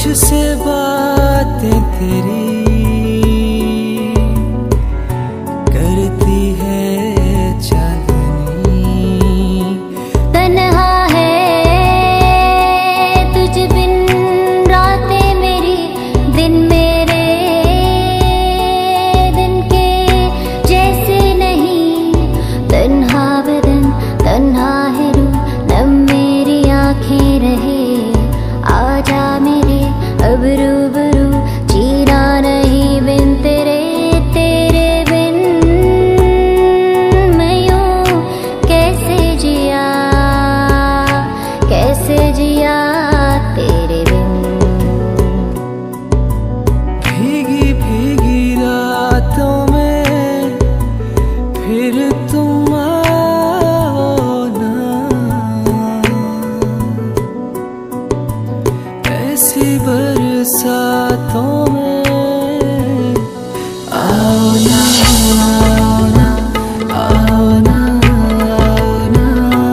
मुझसे बातें तेरी करती है चांदनी। तन्हा है तुझ बिन रातें मेरी, दिन मेरे दिन के जैसे नहीं। तन्हा बदन तन्हा है रूह, नम मेरी आँखें रहे। आजा मेरे अब रूबरू, जीना नहीं बिन तेरे, तेरे बिन मैं यूं कैसे जिया, कैसे जिया तेरे बिन। भीगी भीगी रातों में फिर तुम आओ ना, ऐसी बरसातों में आओ ना, आओ ना, आओ ना, आओ ना।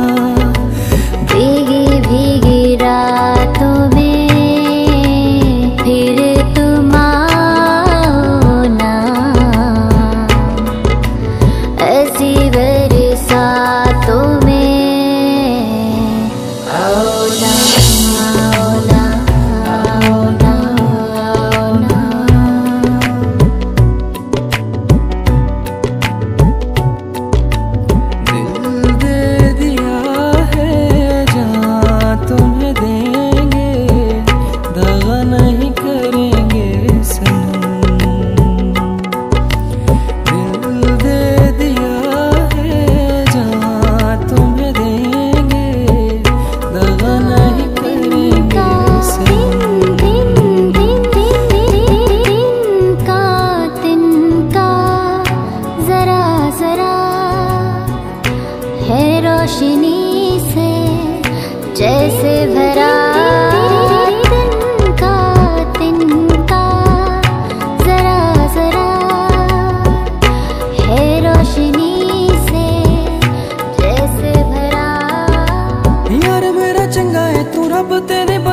भीगी भीगी रातों में फिर तुम आओ ना, ऐसी बरसातों में आओ ना, आओ ना, आओ ना, आओ ना। दिल दे दिया है जहाँ तुम्हें देंगे, दगा नहीं करेंगे सनम। दिल दे दिया है जहाँ तुम्हें देंगे, दगा नहीं करेंगे सनम। तिनका जरा जरा है रोशनी से जैसे भरा। तिनका जरा जरा है रोशनी से जैसे भरा। यार मेरा चंगा है तू, रब तेरे